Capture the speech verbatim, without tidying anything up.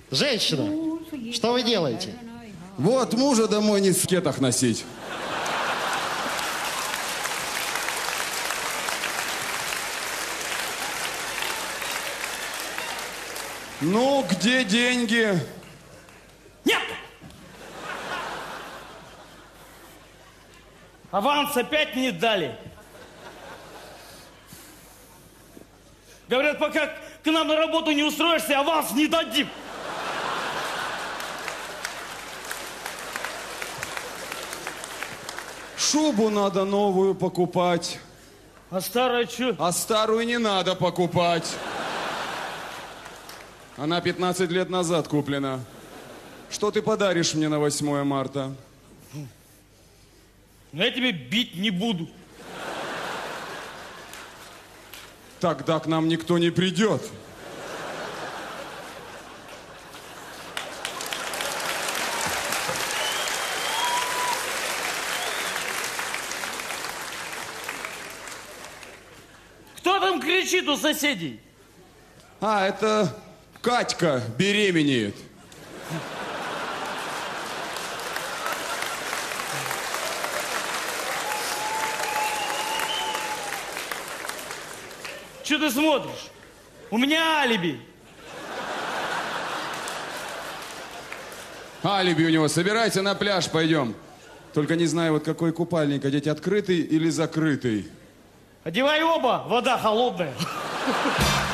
Женщина, что вы делаете? Вот мужа домой не в скетах носить. Ну, где деньги? Нет! Аванс опять не дали. Говорят, пока к нам на работу не устроишься, аванс не дадим. Шубу надо новую покупать. А старая что? А старую не надо покупать. Она пятнадцать лет назад куплена. Что ты подаришь мне на восьмое марта? Но я тебя бить не буду. Тогда к нам никто не придет. Кто там кричит у соседей? А, это Катька беременеет. Что ты смотришь? У меня алиби. Алиби у него. Собирайся на пляж, пойдем. Только не знаю, вот какой купальник одеть, открытый или закрытый. Одевай оба, вода холодная.